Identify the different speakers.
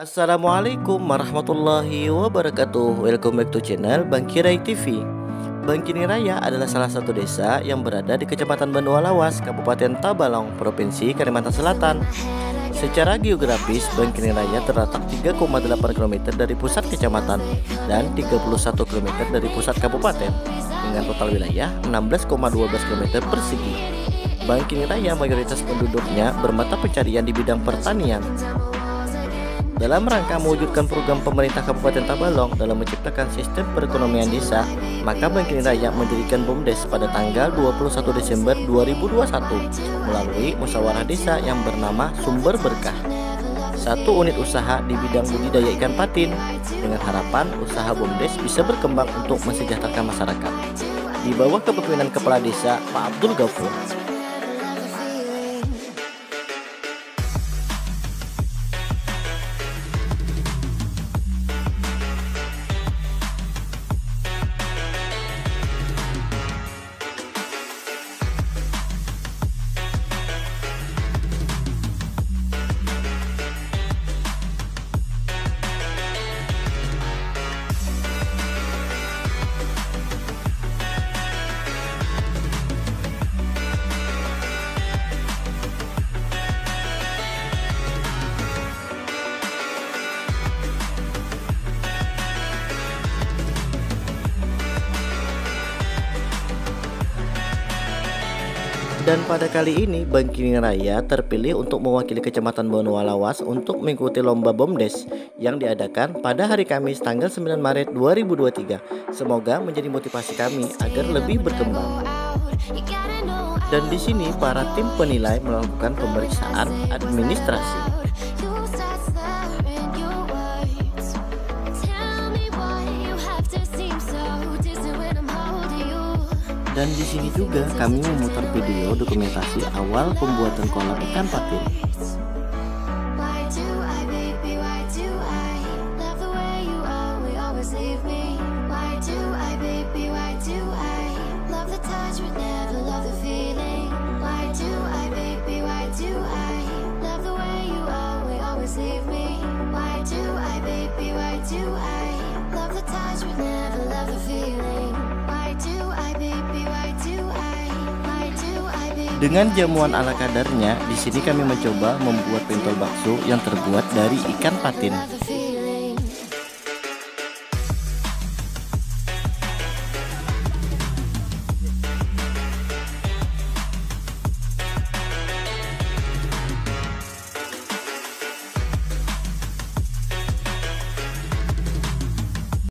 Speaker 1: Assalamualaikum warahmatullahi wabarakatuh. Welcome back to channel Bang Kirai TV. Bang Kini Raya adalah salah satu desa yang berada di Kecamatan Bandua Lawas, Kabupaten Tabalong, Provinsi Kalimantan Selatan. Secara geografis, Bang Kini Raya terletak 3,8 km dari pusat kecamatan dan 31 km dari pusat kabupaten, dengan total wilayah 16,12 km persegi. Bang Kini Raya mayoritas penduduknya bermata pencarian di bidang pertanian. Dalam rangka mewujudkan program pemerintah Kabupaten Tabalong dalam menciptakan sistem perekonomian desa, maka Bang Kini Raya mendirikan BUMDes pada tanggal 21 Desember 2021 melalui musyawarah desa yang bernama Sumber Berkah. Satu unit usaha di bidang budidaya ikan patin, dengan harapan usaha BUMDes bisa berkembang untuk mensejahterakan masyarakat. Di bawah kepemimpinan Kepala Desa Pak Abdul Ghafur. Dan pada kali ini Bang Kini Raya terpilih untuk mewakili Kecamatan Bandua Lawas untuk mengikuti lomba BUMDes yang diadakan pada hari Kamis tanggal 9 Maret 2023. Semoga menjadi motivasi kami agar lebih berkembang. Dan di sini para tim penilai melakukan pemeriksaan administrasi. Dan di sini juga kami memutar video dokumentasi awal pembuatan kolam ikan patin. Dengan jamuan ala kadarnya, di sini kami mencoba membuat pentol bakso yang terbuat dari ikan patin.